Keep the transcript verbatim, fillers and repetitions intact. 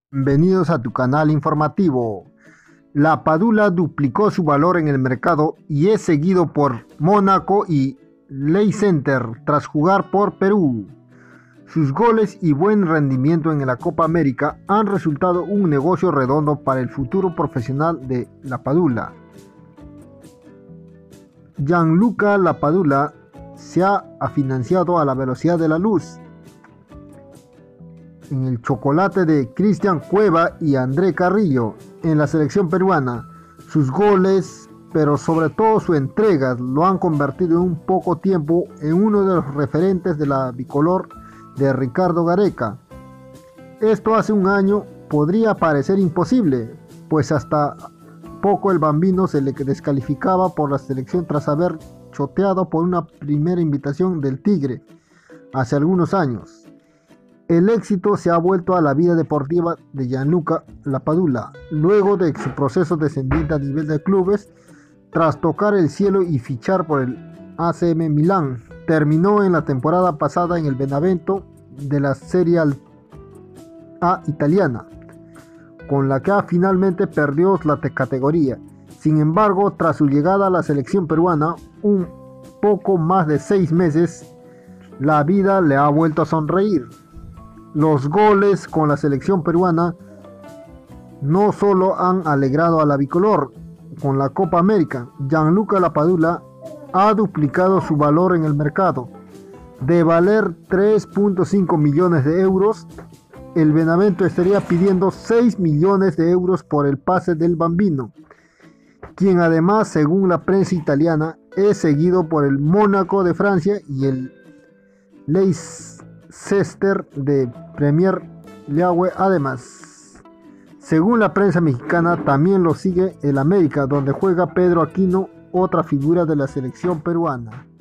Bienvenidos a tu canal informativo. La Padula duplicó su valor en el mercado y es seguido por Mónaco y Leicester tras jugar por Perú. Sus goles y buen rendimiento en la Copa América han resultado un negocio redondo para el futuro profesional de La Padula. Gianluca Lapadula se ha financiado a la velocidad de la luz en el chocolate de Cristian Cueva y André Carrillo en la selección peruana. Sus goles, pero sobre todo su entrega, lo han convertido en un poco tiempo en uno de los referentes de la bicolor de Ricardo Gareca. Esto hace un año podría parecer imposible, pues hasta poco el bambino se le descalificaba por la selección tras haber choteado por una primera invitación del Tigre hace algunos años. El éxito se ha vuelto a la vida deportiva de Gianluca Lapadula, luego de su proceso descendiente a nivel de clubes, tras tocar el cielo y fichar por el A C M Milán. Terminó en la temporada pasada en el Benevento de la Serie A italiana, con la que finalmente perdió la categoría. Sin embargo, tras su llegada a la selección peruana, un poco más de seis meses, la vida le ha vuelto a sonreír. Los goles con la selección peruana no solo han alegrado a la bicolor con la Copa América. Gianluca Lapadula ha duplicado su valor en el mercado. De valer tres punto cinco millones de euros, el Benevento estaría pidiendo seis millones de euros por el pase del bambino, quien además, según la prensa italiana, es seguido por el Mónaco de Francia y el Leicester de Premier League. Además, según la prensa mexicana, también lo sigue el América, donde juega Pedro Aquino, otra figura de la selección peruana.